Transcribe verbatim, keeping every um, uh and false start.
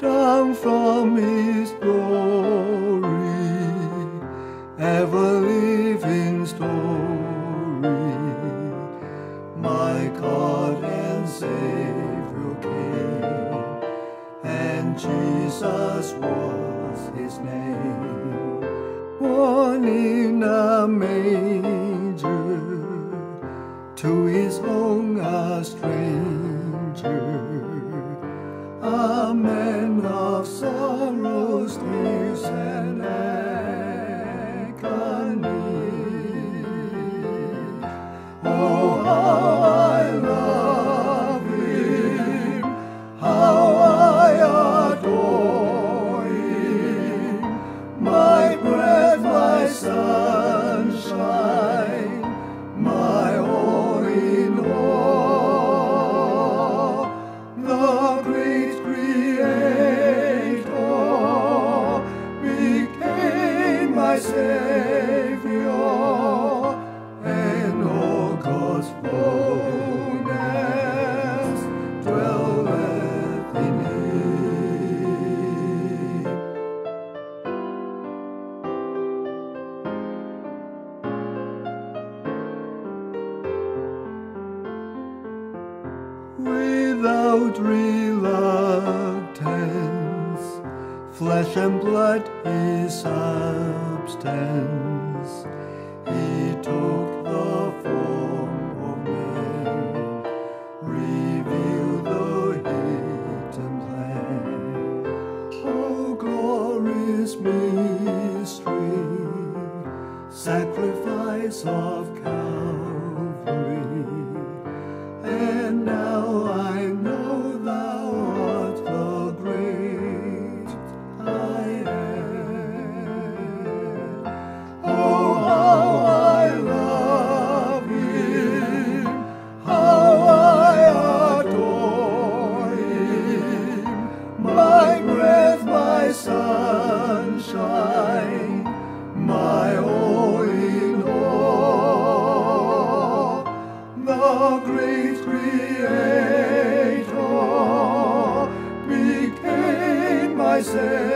down from his glory, ever-living story, my God and Savior came, and Jesus was his name. Born in a manger, to his own a stranger, a man of sorrows, tears, and agony. Oh, how I love him, how I adore him, my breath, my sunshine, my all in all. The great Creator became my Savior, and all God's fullness dwelleth in him. Without reluctance, flesh and blood his substance, he took the form of man, revealed the hidden plan. Oh, glorious mystery, sacrifice of Calvary, and now I know thou art the great I am. Oh, how I love him, how I adore him, my breath, my sunshine, my all in all. The great Creator became my Savior,